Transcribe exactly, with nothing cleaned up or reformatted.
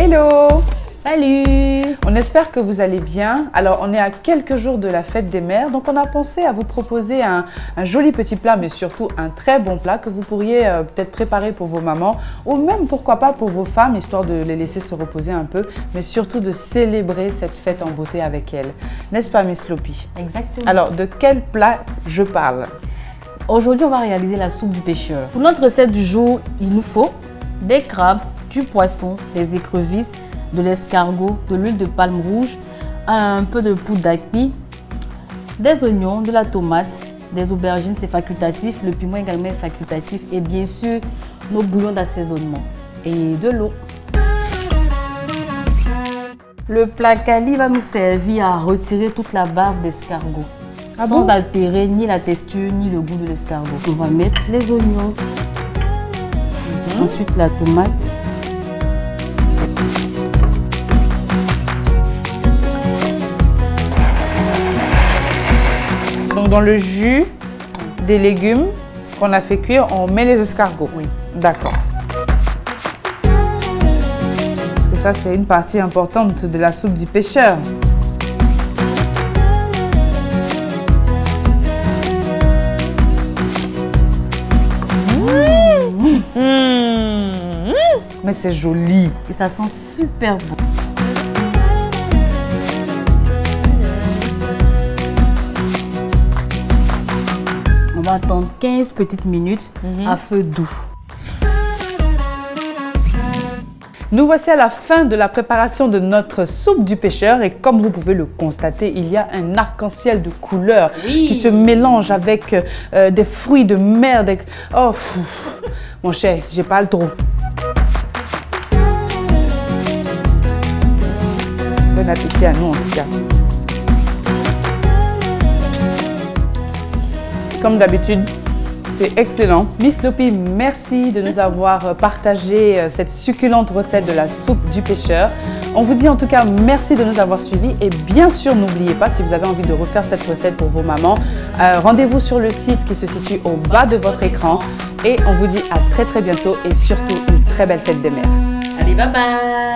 Hello! Salut! On espère que vous allez bien. Alors, on est à quelques jours de la fête des mères, donc on a pensé à vous proposer un, un joli petit plat, mais surtout un très bon plat que vous pourriez euh, peut-être préparer pour vos mamans ou même, pourquoi pas, pour vos femmes, histoire de les laisser se reposer un peu, mais surtout de célébrer cette fête en beauté avec elles. N'est-ce pas, Miss Lopi? Exactement. Alors, de quel plat je parle? Aujourd'hui, on va réaliser la soupe du pêcheur. Pour notre recette du jour, il nous faut des crabes, du poisson, des écrevisses, de l'escargot, de l'huile de palme rouge, un peu de poudre d'acpi, des oignons, de la tomate, des aubergines, c'est facultatif, le piment également est facultatif et bien sûr nos bouillons d'assaisonnement et de l'eau. Le plat Kali va nous servir à retirer toute la bave d'escargot, Ah sans bon? altérer ni la texture ni le goût de l'escargot. On va mettre les oignons, mmh. ensuite la tomate. Donc, dans le jus des légumes qu'on a fait cuire, on met les escargots. Oui. D'accord. Parce que ça, c'est une partie importante de la soupe du pêcheur. Mmh. Mmh. Mais c'est joli. Et ça sent super bon. On va attendre quinze petites minutes mmh. à feu doux. Nous voici à la fin de la préparation de notre soupe du pêcheur et comme vous pouvez le constater, il y a un arc-en-ciel de couleurs oui. qui se mélange avec euh, des fruits de mer. Des... Oh, pff. Mon cher, j'ai pas le trop. Bon appétit à nous en tout cas. Comme d'habitude, c'est excellent. Miss Lopi, merci de nous avoir partagé cette succulente recette de la soupe du pêcheur. On vous dit en tout cas merci de nous avoir suivis et bien sûr n'oubliez pas, si vous avez envie de refaire cette recette pour vos mamans, euh, rendez-vous sur le site qui se situe au bas de votre écran et on vous dit à très très bientôt et surtout une très belle fête des mères. Allez, bye bye!